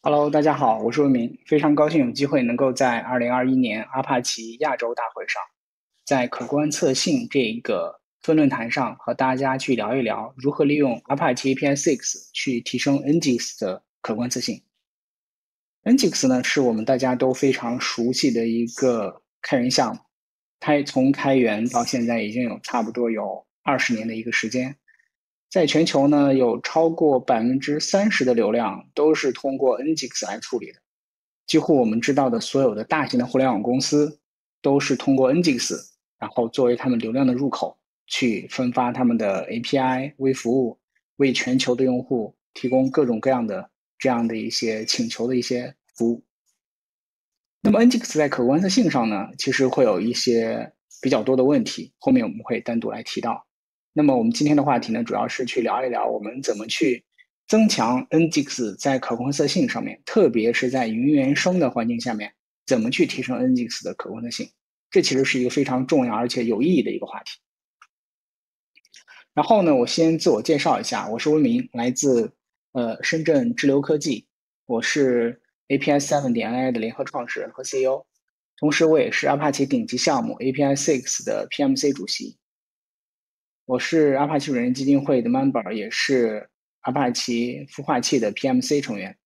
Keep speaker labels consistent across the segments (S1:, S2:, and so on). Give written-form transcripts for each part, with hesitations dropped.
S1: Hello，大家好，我是文明，非常高兴有机会能够在2021年阿帕奇亚洲大会上，在可观测性这一个分论坛上和大家去聊一聊如何利用 Apache Apisix 去提升 Nginx 的可观测性。Nginx 呢是我们大家都非常熟悉的一个开源项目，它从开源到现在已经有差不多有20年的一个时间，在全球呢有超过30%的流量都是通过 Nginx 来处理的。几乎我们知道的所有的大型的互联网公司都是通过 Nginx，然后作为他们流量的入口，去分发他们的 API 微服务，为全球的用户提供各种各样的这样的一些请求的一些服务。那么 Nginx 在可观测性上呢，其实会有一些比较多的问题，后面我们会单独来提到。那么我们今天的话题呢，主要是去聊一聊我们怎么去增强 Nginx 在可观测性上面，特别是在云原生的环境下面，怎么去提升 Nginx 的可观测性。这其实是一个非常重要而且有意义的一个话题。然后呢，我先自我介绍一下，我是文明，来自深圳智流科技，我是 API7.ai 的联合创始人和 CEO，同时我也是 Apache 顶级项目 Apisix 的 PMC 主席。我是 Apache 软件基金会的 member，也是 Apache 孵化器的 PMC 成员。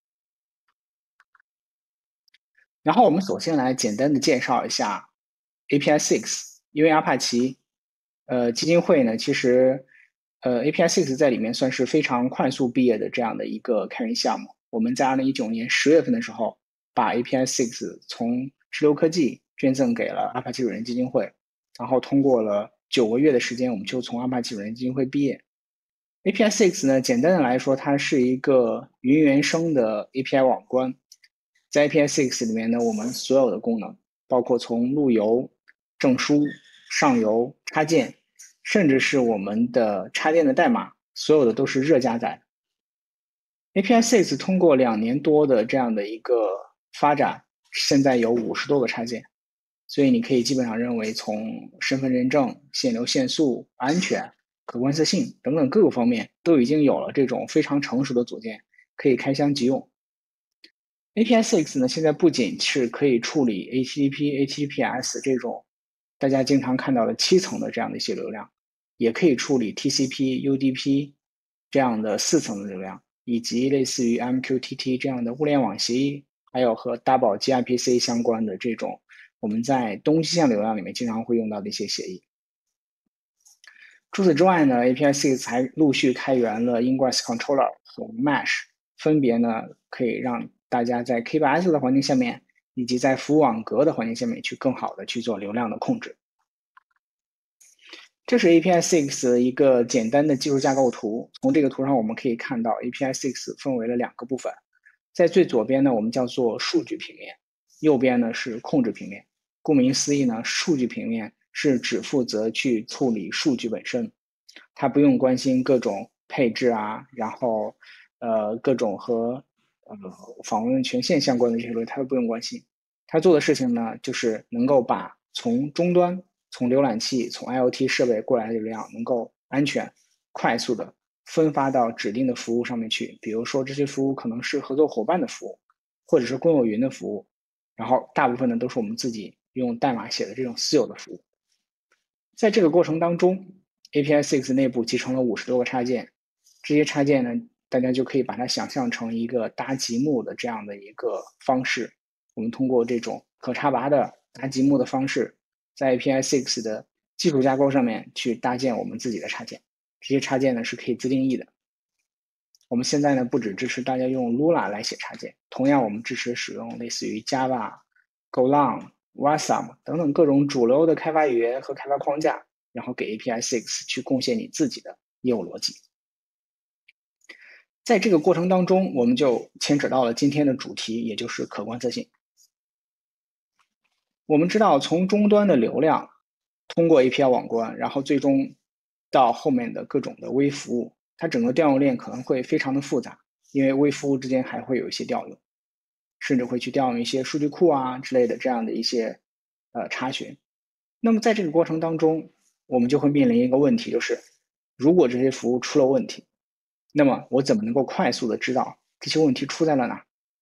S1: 然后我们首先来简单的介绍一下 Apisix，因为阿帕奇基金会呢，其实Apisix 在里面算是非常快速毕业的这样的一个开源项目。我们在2019年10月份的时候，把 Apisix 从智流科技捐赠给了阿帕奇软件基金会，然后通过了9个月的时间，我们就从阿帕奇软件基金会毕业。Apisix 呢，简单的来说，它是一个云原生的 API 网关。在 Apisix 里面呢，我们所有的功能，包括从路由、证书、上游、插件，甚至是我们的插件的代码，所有的都是热加载。Apisix 通过2年多的这样的一个发展，现在有50多个插件，所以你可以基本上认为，从身份认证、限流限速、安全、可观测性等等各个方面，都已经有了这种非常成熟的组件，可以开箱即用。Apisix 呢，现在不仅是可以处理 HTTP、HTTPS 这种大家经常看到的7层的这样的一些流量，也可以处理 TCP、UDP 这样的4层的流量，以及类似于 MQTT 这样的物联网协议，还有和大宝 gRPC 相关的这种我们在东西向流量里面经常会用到的一些协议。除此之外呢，Apisix 还陆续开源了 Ingress Controller 和 Mesh，分别呢可以让大家在 K8s 的环境下面，以及在服务网格的环境下面去更好的去做流量的控制。这是 Apisix 的一个简单的技术架构图。从这个图上我们可以看到 Apisix 分为了2个部分，在最左边呢我们叫做数据平面，右边呢是控制平面。顾名思义呢，数据平面是只负责去处理数据本身，它不用关心各种配置啊，然后各种和访问权限相关的这些东西，它都不用关心。它做的事情呢，就是能够把从终端、从浏览器、从 IoT 设备过来的流量，能够安全、快速的分发到指定的服务上面去。比如说，这些服务可能是合作伙伴的服务，或者是公有云的服务，然后大部分呢都是我们自己用代码写的这种私有的服务。在这个过程当中，Apisix 内部集成了50多个插件，这些插件呢，大家就可以把它想象成一个搭积木的这样的一个方式。我们通过这种可插拔的搭积木的方式，在 Apisix 的基础架构上面去搭建我们自己的插件。这些插件呢是可以自定义的。我们现在呢不只支持大家用 Lua 来写插件，同样我们支持使用类似于 Java、Golang、Wasm 等等各种主流的开发语言和开发框架，然后给 Apisix 去贡献你自己的业务逻辑。在这个过程当中，我们就牵扯到了今天的主题，也就是可观测性。我们知道，从终端的流量通过 API 网关，然后最终到后面的各种的微服务，它整个调用链可能会非常的复杂，因为微服务之间还会有一些调用，甚至会去调用一些数据库啊之类的这样的一些查询。那么在这个过程当中，我们就会面临一个问题，就是如果这些服务出了问题，那么我怎么能够快速的知道这些问题出在了哪？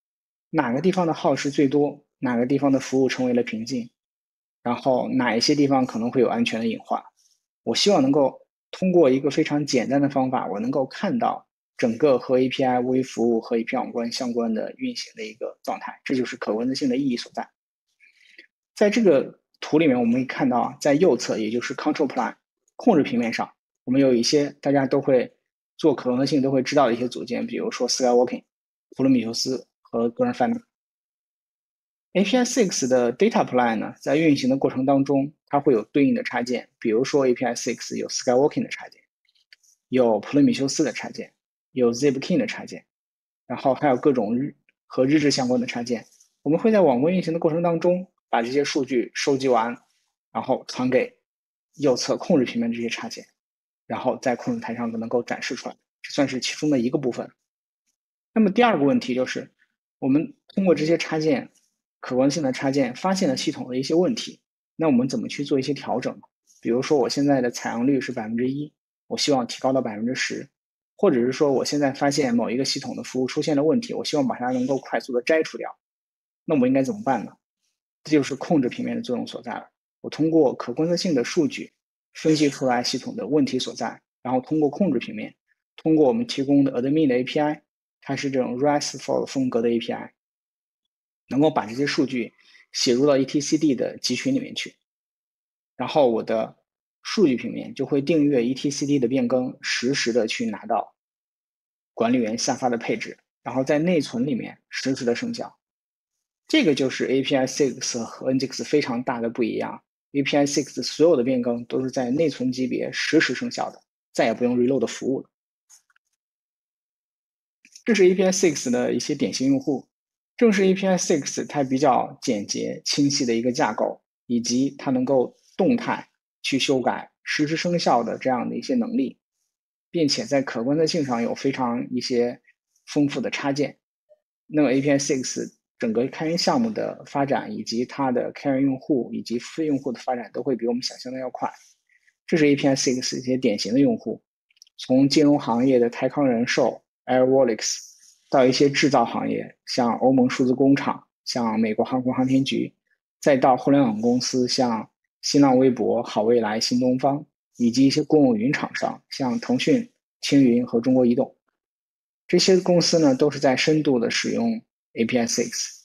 S1: 哪个地方的耗时最多，哪个地方的服务成为了瓶颈，然后哪一些地方可能会有安全的隐患。我希望能够通过一个非常简单的方法，我能够看到整个和 API 微服务和 API 网关相关的运行的一个状态，这就是可观测性的意义所在。在这个图里面，我们可以看到，在右侧，也就是 Control Plane 控制平面上，我们有一些大家都会做可观测性都会知道的一些组件，比如说 Skywalking、普罗米修斯和 Grafana。Apisix 的 Data Plane 呢，在运行的过程当中，它会有对应的插件，比如说 Apisix 有 Skywalking 的插件，有普罗米修斯的插件，有 Zipkin 的插件，然后还有各种和日志相关的插件。我们会在网关运行的过程当中，把这些数据收集完，然后传给右侧控制平面这些插件，然后在控制台上能够展示出来，这算是其中的一个部分。那么第二个问题就是，我们通过这些插件，可观性的插件发现了系统的一些问题，那我们怎么去做一些调整？比如说我现在的采样率是1%，我希望提高到10%，或者是说我现在发现某一个系统的服务出现了问题，我希望把它能够快速的摘除掉，那我们应该怎么办呢？这就是控制平面的作用所在了。我通过可观测性的数据分析出来系统的问题所在，然后通过控制平面，通过我们提供的 admin 的 API， 它是这种 RESTful 风格的 API， 能够把这些数据写入到 etcd 的集群里面去，然后我的数据平面就会订阅 etcd 的变更，实时的去拿到管理员下发的配置，然后在内存里面实时的生效。这个就是 Apisix 和 Nginx 非常大的不一样。Apisix 所有的变更都是在内存级别实时生效的，再也不用 reload 服务了。这是 Apisix 的一些典型用户。正是 Apisix 它比较简洁清晰的一个架构，以及它能够动态去修改实时生效的这样的一些能力，并且在可观测性上有非常一些丰富的插件。那么 Apisix 整个开源项目的发展，以及它的开源用户以及付费用户的发展，都会比我们想象的要快。这是 Apisix 一些典型的用户，从金融行业的泰康人寿、Airwallex， 到一些制造行业，像欧盟数字工厂、像美国航空航天局，再到互联网公司，像新浪微博、好未来、新东方，以及一些公有云厂商，像腾讯、青云和中国移动。这些公司呢，都是在深度的使用 Apisix。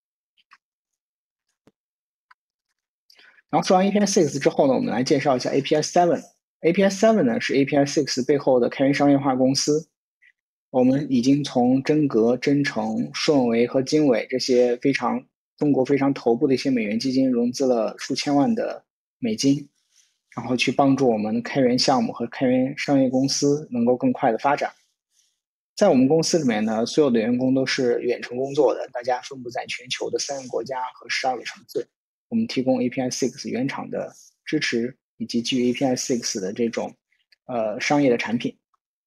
S1: 然后说完 Apisix 之后呢，我们来介绍一下 API7。API7 呢是 Apisix 背后的开源商业化公司。我们已经从真格、真诚、顺为和经纬这些中国非常头部的一些美元基金融资了数千万的美金，然后去帮助我们开源项目和开源商业公司能够更快的发展。在我们公司里面呢，所有的员工都是远程工作的，大家分布在全球的3个国家和12个城市。我们提供 Apisix 原厂的支持，以及基于 Apisix 的这种商业的产品。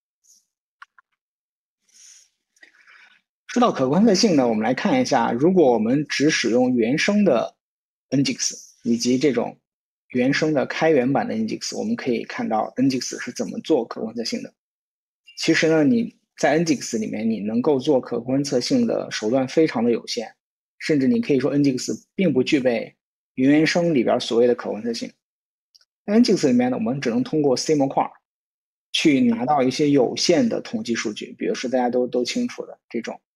S1: 说到可观测性呢，我们来看一下，如果我们只使用原生的 Nginx 以及这种原生的开源版的 Nginx， 我们可以看到 Nginx 是怎么做可观测性的。其实呢，你在 Nginx 里面，你能够做可观测性的手段非常的有限，甚至你可以说 Nginx 并不具备原生里边所谓的可观测性。Nginx 里面呢，我们只能通过 C 模块去拿到一些有限的统计数据，比如说大家都清楚的这种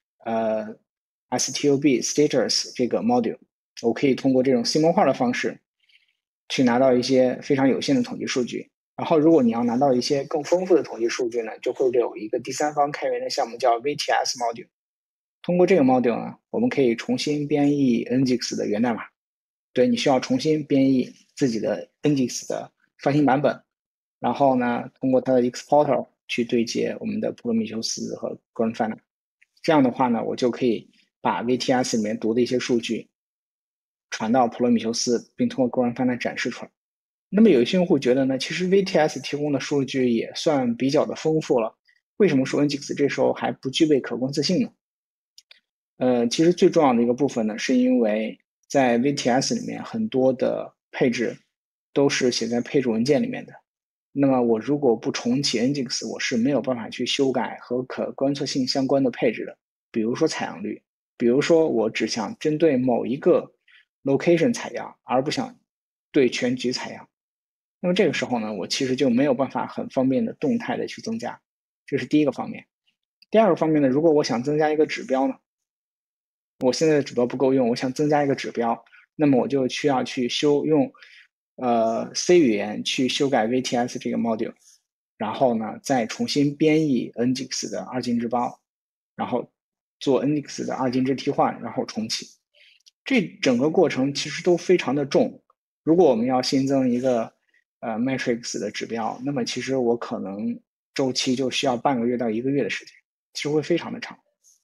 S1: STOB status 这个 module， 我可以通过这种 C 模块的方式去拿到一些非常有限的统计数据。然后如果你要拿到一些更丰富的统计数据呢，就会有一个第三方开源的项目叫 VTS module。通过这个 module 呢，我们可以重新编译 Nginx 的源代码。对，你需要重新编译自己的 Nginx 的发行版本，然后呢，通过它的 exporter 去对接我们的普罗米修斯和 Grafana。这样的话呢，我就可以把 VTS 里面读的一些数据传到普罗米修斯，并通过 Grafana 展示出来。那么有一些用户觉得呢，其实 VTS 提供的数据也算比较的丰富了，为什么说 Nginx 这时候还不具备可观测性呢？其实最重要的一个部分呢，是因为在 VTS 里面很多的配置都是写在配置文件里面的。那么我如果不重启 Nginx， 我是没有办法去修改和可观测性相关的配置的，比如说采样率， 比如说我只想针对某一个 location 采样，而不想对全局采样。那么这个时候呢，我其实就没有办法很方便的动态的去增加，这是第一个方面。第二个方面呢，如果我想增加一个指标呢，我现在的指标不够用，我想增加一个指标，那么我就需要去用C 语言去修改 VTS 这个 module， 然后呢再重新编译 Nginx 的二进制包，然后做 Nginx 的二进制替换，然后重启。这整个过程其实都非常的重。如果我们要新增一个matrix 的指标，那么其实我可能周期就需要半个月到1个月的时间，其实会非常的长。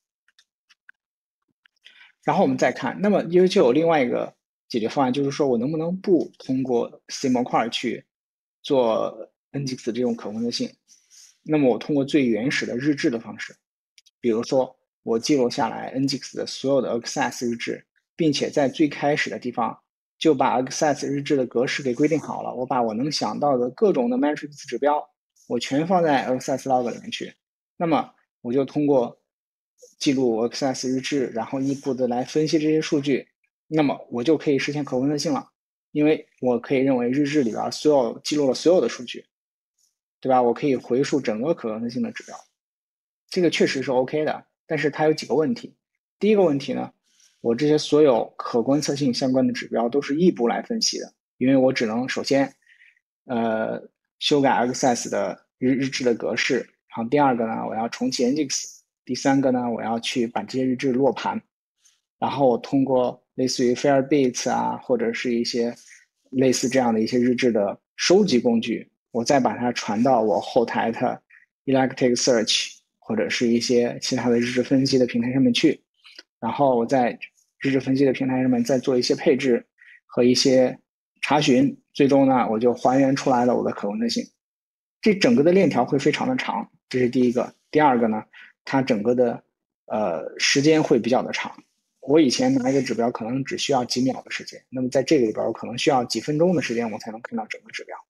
S1: 然后我们再看，那么因为就有另外一个解决方案，就是说我能不能不通过 C 模块去做 Nginx 这种可控特性？那么我通过最原始的日志的方式，比如说我记录下来 Nginx 的所有的 access 日志，并且在最开始的地方就把 access 日志的格式给规定好了。我把我能想到的各种的 matrix 指标，我全放在 access log 里面去。那么我就通过记录 access 日志，然后一步的来分析这些数据，那么我就可以实现可控特性了。因为我可以认为日志里边记录了所有的数据，对吧？我可以回溯整个可控特性的指标，这个确实是 OK 的。但是它有几个问题。第一个问题呢，我这些所有可观测性相关的指标都是异步来分析的，因为我只能首先修改 access 的日志的格式，然后第二个呢，我要重启 Nginx， 第三个呢，我要去把这些日志落盘，然后通过类似于 Firebase 啊，或者是一些类似这样的一些日志的收集工具，我再把它传到我后台的 Elasticsearch 或者是一些其他的日志分析的平台上面去，然后我在日志分析的平台上面再做一些配置和一些查询，最终呢，我就还原出来了我的可控特性。这整个的链条会非常的长，这是第一个。第二个呢，它整个的时间会比较的长。我以前拿一个指标可能只需要几秒的时间，那么在这个里边我可能需要几分钟的时间，我才能看到整个指标。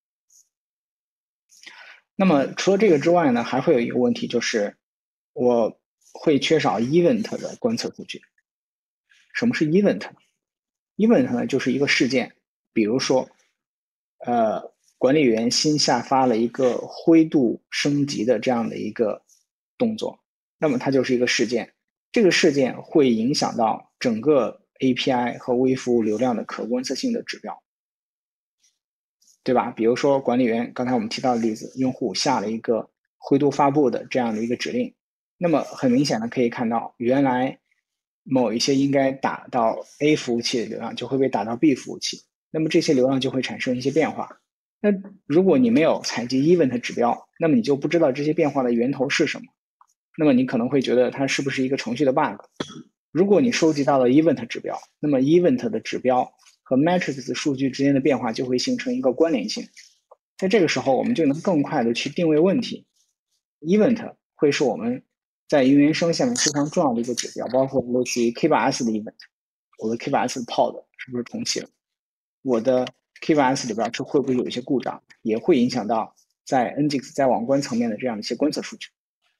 S1: 那么除了这个之外呢，还会有一个问题，就是我会缺少 event 的观测数据。什么是 event？event 呢，就是一个事件，比如说，管理员新下发了一个灰度升级的这样的一个动作，那么它就是一个事件。这个事件会影响到整个 API 和微服务流量的可观测性的指标，对吧？比如说管理员，刚才我们提到的例子，用户下了一个灰度发布的这样的一个指令，那么很明显的可以看到，原来某一些应该打到 A 服务器的流量就会被打到 B 服务器，那么这些流量就会产生一些变化。那如果你没有采集 event 指标，那么你就不知道这些变化的源头是什么，那么你可能会觉得它是不是一个程序的 bug。如果你收集到了 event 指标，那么 event 的指标和 matrix 数据之间的变化就会形成一个关联性。在这个时候，我们就能更快的去定位问题。event 会是我们在云原生下面非常重要的一个指标，包括类似于 K8s 的 event， 我的 K8s 的 pod 是不是重启了？我的 K8s 里边会不会有一些故障，也会影响到在 Nginx 在网关层面的这样的一些观测数据。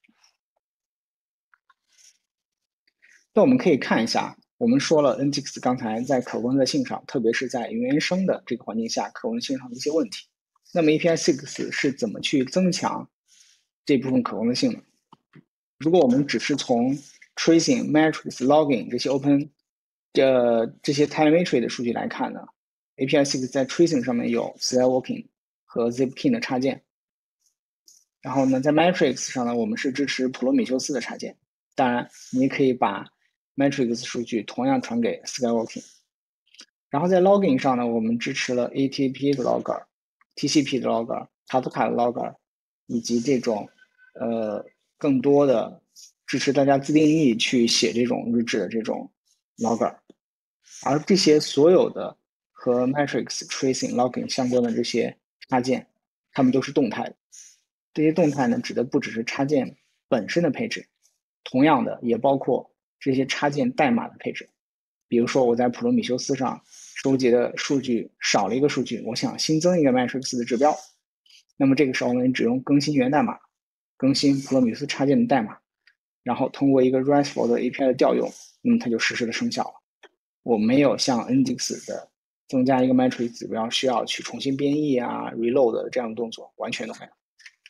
S1: 那我们可以看一下，我们说了 Nginx 刚才在可观测性上，特别是在云原生的这个环境下，可控性上的一些问题。那么 Apisix 是怎么去增强这部分可控性呢？如果我们只是从 tracing、matrix、logging 这些 这些 telemetry 的数据来看呢，Apisix 在 tracing 上面有 Skywalking 和 zipkin 的插件。然后呢，在 matrix 上呢，我们是支持普罗米修斯的插件。当然，你也可以把 matrix 数据同样传给 Skywalking。然后在 logging 上呢，我们支持了 ATP 的 logger、TCP 的 logger、Kafka 的 logger，以及这种更多的支持大家自定义去写这种日志的这种 logger。而这些所有的和 matrix tracing logging 相关的这些插件，它们都是动态的。这些动态呢，指的不只是插件本身的配置，同样的也包括这些插件代码的配置。比如说我在普罗米修斯上收集的数据少了一个数据，我想新增一个 matrix 的指标，那么这个时候呢，你只用更新源代码，更新普罗米修斯插件的代码，然后通过一个 RESTful 的 API 的调用， 那么它就实时的生效了。我没有像 Nginx 的增加一个 metric 指标需要去重新编译啊、reload 的这样的动作，完全都没有。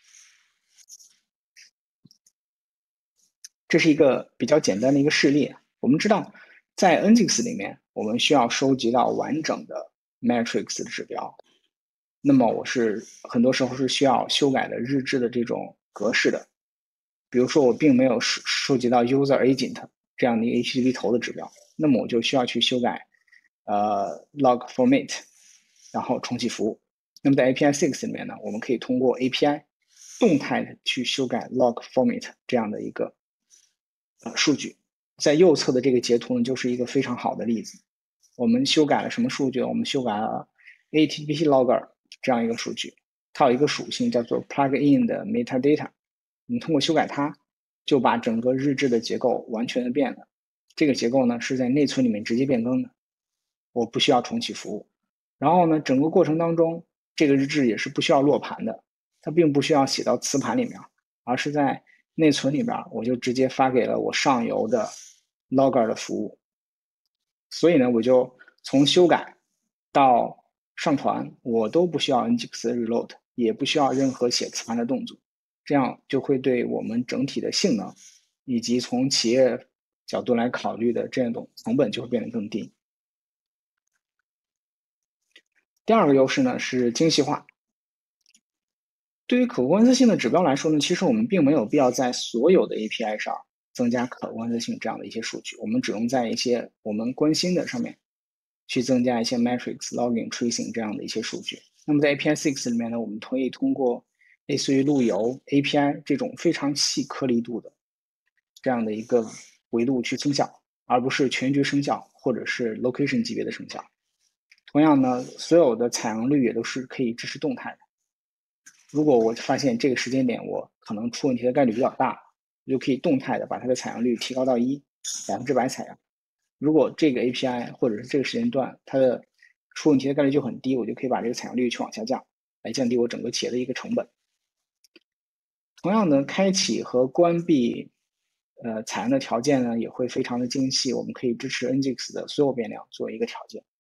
S1: 这是一个比较简单的一个示例。我们知道，在 Nginx 里面，我们需要收集到完整的 metrics 的指标。那么我是很多时候是需要修改的日志的这种格式的。比如说我并没有收集到 user agent 这样的一个 HTTP 头的指标，那么我就需要去修改log format， 然后重启服务。那么在 Apisix 里面呢，我们可以通过 API 动态的去修改 log format 这样的一个数据。在右侧的这个截图呢，就是一个非常好的例子。我们修改了什么数据？我们修改了 HTTP logger 这样一个数据，它有一个属性叫做 plugin 的 metadata。我们通过修改它，就把整个日志的结构完全的变了。这个结构呢是在内存里面直接变更的，我不需要重启服务。然后呢，整个过程当中，这个日志也是不需要落盘的，它并不需要写到磁盘里面，而是在内存里边，我就直接发给了我上游的 logger 的服务。所以呢，我就从修改到上传，我都不需要 Nginx 的 reload， 也不需要任何写磁盘的动作，这样就会对我们整体的性能以及从企业角度来考虑的这种成本就会变得更低。第二个优势呢是精细化。对于可观测性的指标来说呢，其实我们并没有必要在所有的 API 上增加可观测性这样的一些数据，我们只能在一些我们关心的上面去增加一些 metrics、logging、tracing 这样的一些数据。那么在 Apisix 里面呢，我们可以通过类似于路由 API 这种非常细颗粒度的这样的一个维度去生效，而不是全局生效或者是 location 级别的生效。同样呢，所有的采样率也都是可以支持动态的。如果我发现这个时间点我可能出问题的概率比较大，我就可以动态的把它的采样率提高到100%采样。如果这个 API 或者是这个时间段它的出问题的概率就很低，我就可以把这个采样率去往下降，来降低我整个企业的一个成本。同样的，开启和关闭采样的条件呢，也会非常的精细，我们可以支持 Nginx 的所有变量作为一个条件。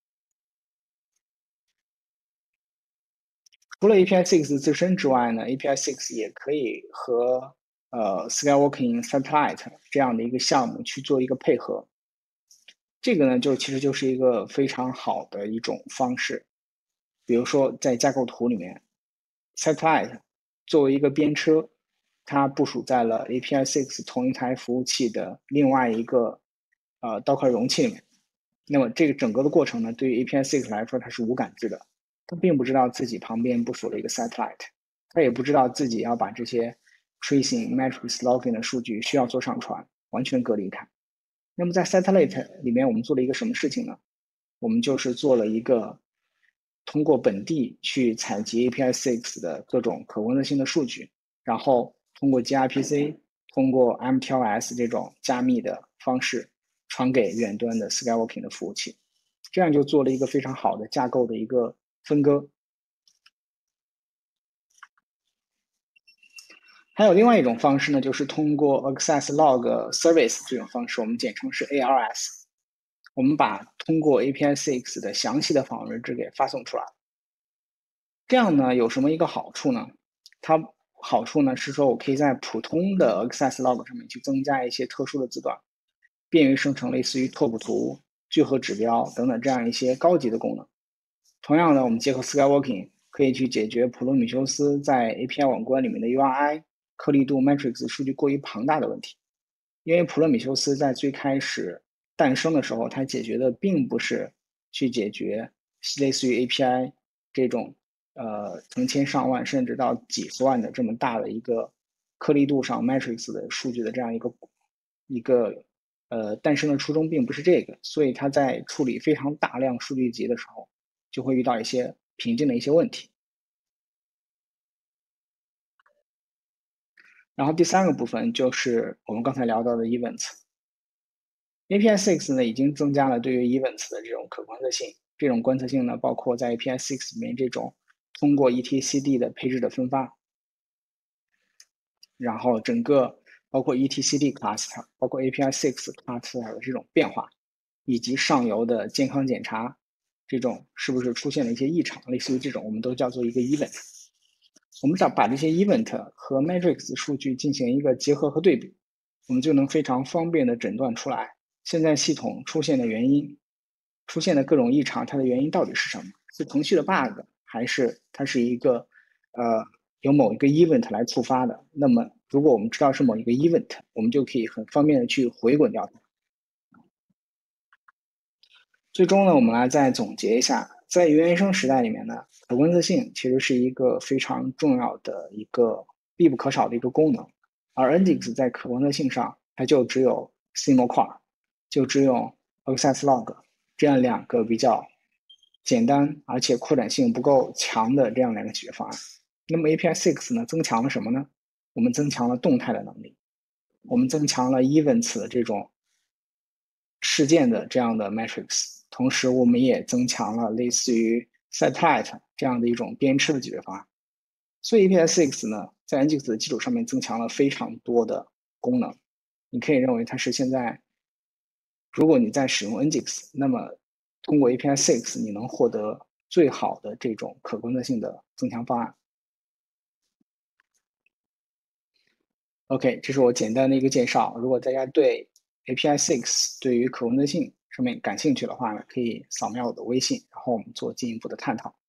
S1: 除了 Apisix 自身之外呢 ，Apisix 也可以和Skywalking Satellite 这样的一个项目去做一个配合。这个呢，其实就是一个非常好的一种方式。比如说在架构图里面 ，Satellite 作为一个编车，它部署在了 Apisix 同一台服务器的另外一个Docker 容器里面。那么这个整个的过程呢，对于 Apisix 来说它是无感知的，它并不知道自己旁边部署了一个 Satellite，它也不知道自己要把这些 tracing、metrics、logging 的数据需要做上传，完全隔离开。那么在 Satellite 里面，我们做了一个什么事情呢？我们就是做了一个通过本地去采集 Apisix 的各种可观测性的数据，然后通过 gRPC、通过 MTLS 这种加密的方式传给远端的 Skywalking 的服务器，这样就做了一个非常好的架构的一个分割。还有另外一种方式呢，就是通过 Access Log Service 这种方式，我们简称是 ARS。我们把通过 Apisix 的详细的访问日志给发送出来。这样呢，有什么一个好处呢？它好处呢是说，我可以在普通的 Access Log 上面去增加一些特殊的字段，便于生成类似于拓扑图、聚合指标等等这样一些高级的功能。同样呢，我们结合 Skywalking 可以去解决普罗米修斯在 API 网关里面的 URI 颗粒度 matrix 数据过于庞大的问题。因为普罗米修斯在最开始诞生的时候，它解决的并不是去解决类似于 API 这种成千上万甚至到几十万的这么大的一个颗粒度上 matrix 的数据的这样一个诞生的初衷并不是这个，所以它在处理非常大量数据集的时候，就会遇到一些瓶颈的一些问题。然后第三个部分就是我们刚才聊到的 events。Apisix 呢已经增加了对于 events 的这种可观测性，这种观测性呢包括在 Apisix 里面这种通过 etcd 的配置的分发，然后整个包括 etcd cluster，包括 Apisix cluster 的这种变化，以及上游的健康检查，这种是不是出现了一些异常，类似于这种，我们都叫做一个 event。我们想把这些 event 和 matrix 数据进行一个结合和对比，我们就能非常方便的诊断出来现在系统出现的原因，出现的各种异常，它的原因到底是什么？是程序的 bug，还是它是一个由某一个 event 来触发的？那么如果我们知道是某一个 event，我们就可以很方便的去回滚掉它。最终呢，我们来再总结一下，在原生时代里面呢，可观测性其实是一个非常重要的一个必不可少的一个功能，而 Nginx 在可观测性上，它就只有 Simocore，就只有 Access Log 这样两个比较简单而且扩展性不够强的这样两个解决方案。那么 Apisix 呢，增强了什么呢？我们增强了动态的能力，我们增强了 events 的这种事件的这样的 matrix，同时我们也增强了类似于 satellite 这样的一种编织的解决方案。所以 Apisix 呢，在 Nginx 的基础上面增强了非常多的功能。你可以认为它是现在，如果你在使用 Nginx，那么通过 Apisix 你能获得最好的这种可观测性的增强方案。OK，这是我简单的一个介绍。如果大家对 Apisix 对于可观测性上面感兴趣的话呢，可以扫描我的微信，然后我们做进一步的探讨。